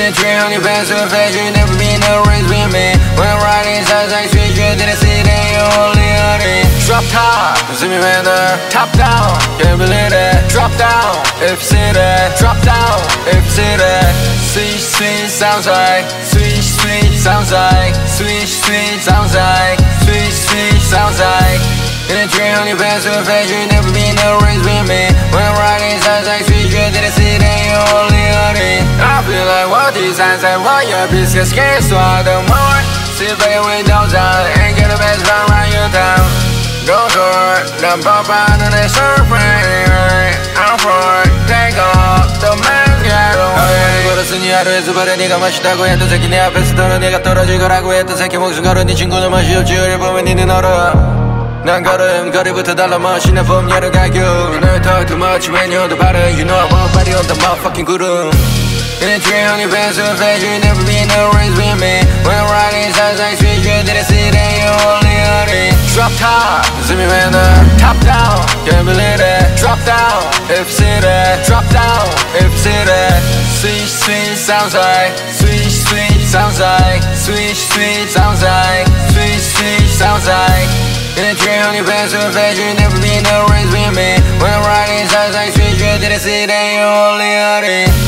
a 300 bands to a face, you never been no race with me. When I'm riding sides like switch, you didn't see that you only on it. Drop top, see me man there. Top down, can't believe that. Drop down, if you see that. Drop down, if you see that. Sweet, sweet sounds like. Sweet, sweet sounds like. Sweet, sweet sounds like. Sweet, sweet sounds like. In a 300 bands to a face, you never been no race with me. When I'm riding sides like switch, you didn't see that you only on it. I feel like what these signs say, what your biscuits can't swallow the more. Sit back with windows down and get the best round around your town. Go for it, the bump out of the surfing. I'm for it, take off, the man get away. 걸었으니 하루에서 버려 네가 맛있다고 했던 새끼 내 앞에서 떨어 네가 떨어질 거라고 했던 새끼 목숨 걸어 네 친구는 맛이 없지 우리 보면 니는 얼어. 난 걸음걸이부터 달라 멋있는 봄 여름 가격. You know you talk too much when you're the bottom. You know I want body on the motherfucking 구름. In a 300 bands to a face, you never been no race with me. When I'm riding sides like switch, you didn't see that you only on it. Drop top, see me man there. Top down, can't believe that. Drop down, if you see that. Drop down, if you see that. Sweet, sweet sounds like. Sweet, sweet sounds like. Sweet, sweet sounds like. Sweet, sweet sounds like. In a 300 bands to a face, you never been no race with me. When I'm riding sides like switch, you didn't see that you only on it.